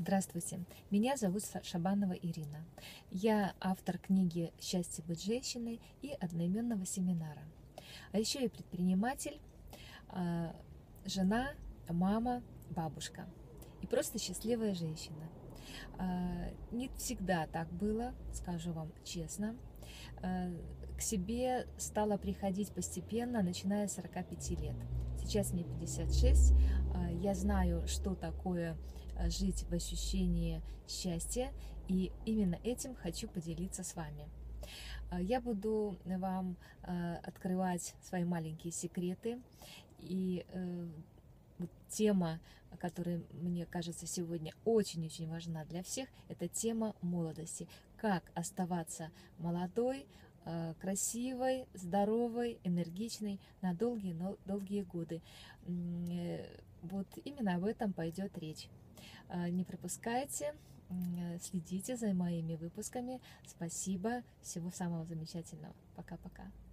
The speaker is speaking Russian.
Здравствуйте, меня зовут Шабанова Ирина. Я автор книги «Счастье быть женщиной» и одноименного семинара. А еще и предприниматель, жена, мама, бабушка и просто счастливая женщина. Не всегда так было, скажу вам честно. К себе стала приходить постепенно, начиная с 45 лет. Сейчас мне 56. Я знаю, что такое жить в ощущении счастья, и именно этим хочу поделиться с вами. Я буду вам открывать свои маленькие секреты, и вот тема, которая, мне кажется, сегодня очень-очень важна для всех, это тема молодости. Как оставаться молодой, красивой, здоровой, энергичной на долгие годы. Вот именно об этом пойдет речь. Не пропускайте, следите за моими выпусками. Спасибо, всего самого замечательного. Пока-пока.